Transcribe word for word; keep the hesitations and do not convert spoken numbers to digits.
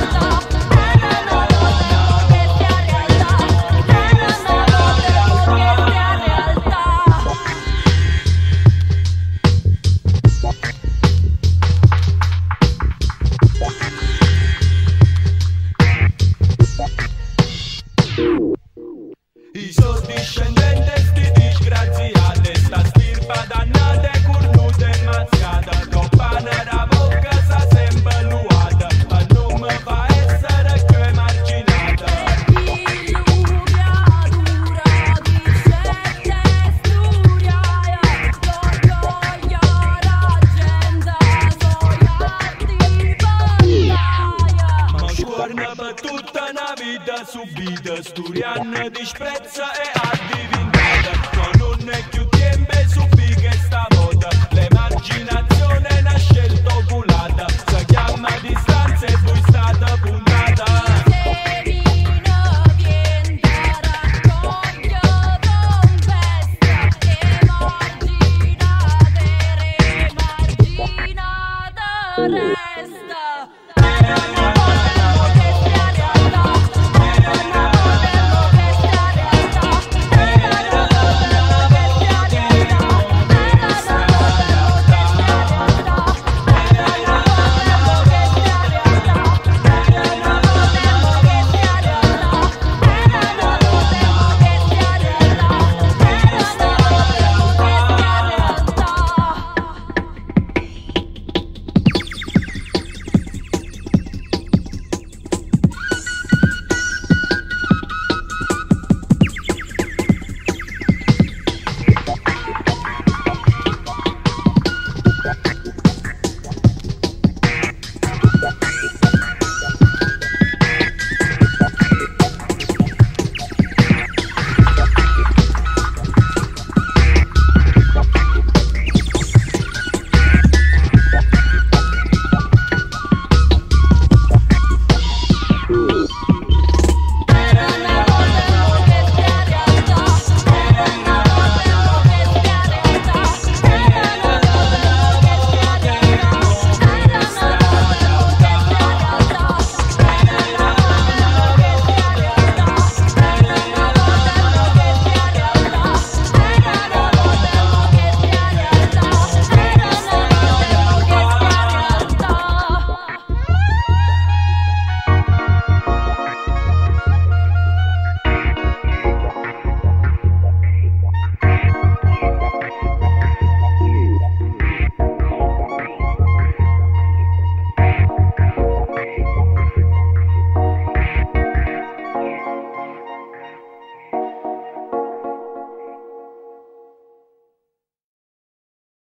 I sos discendentes sti disgraziate, sta stirpa dannata e cornuta e mazziata, compana da bocca sa sempre luata, ma non mi fa essere più emarginata. Illuvia dura di sette sturiaia, l'orgoglio raggienda soiati battaia. Ma sguarda per tutta una vita subita, sturiana disprezza e addivinata, ma non è più tempo su che sta moda, l'emarginazione è una scelta oculata, si chiama distanza e poi stata puntata. Semina vienta raccoglio tempesta, emarginate, emarginate.